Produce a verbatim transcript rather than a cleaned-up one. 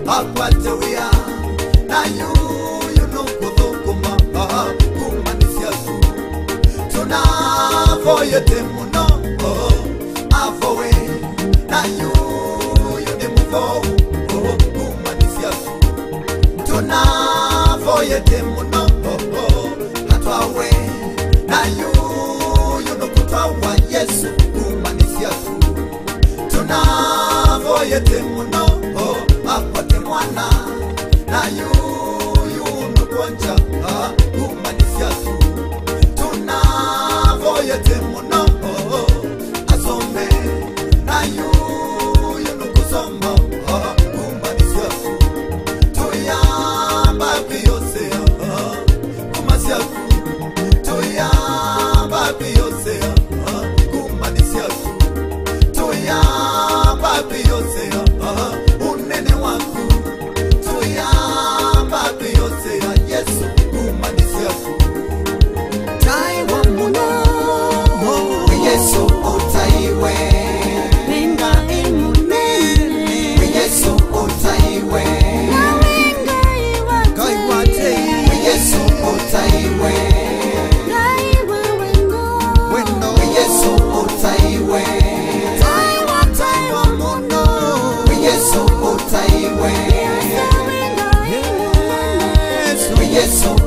akwate wia na yuyu nukuthukuma kumanisia tu tunavoyete muno avowe na yuyu ni muvou kumanisia tu tunavoyete muno hatwawe na yuyu nukutwawa Yesu kumanisia tu tunavoyete muno akwate mwana na yuyu nukonja kumanisia tu tunavoyete muno asome na yuyu nukusoma kumanisia tu tuyamba biyose kumanisia tu tuyamba biyose kumanisia tu tuyamba biyose unene wangu tuyamba biyose Yesu kumanisia tu taiwa muno Yesu utaiwe Venga imunene Yesu utaiwe Venga iwate kaiwate Yesu utaiwe Kaiwa wendo wendo Yesu utaiwe Taiwa taiwa muno Yesu utaiwe Venga imunene Yesu